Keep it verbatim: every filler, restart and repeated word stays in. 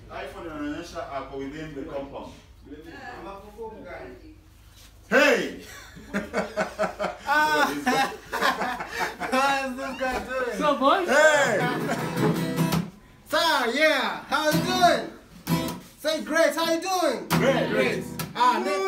iPhone inaonyesha ako within the compound. Hey! Ah! How's this guy doing? So boys? Hey! Sir, yeah, how you doing? Say Grace, how you doing? Great! Great. Ah, name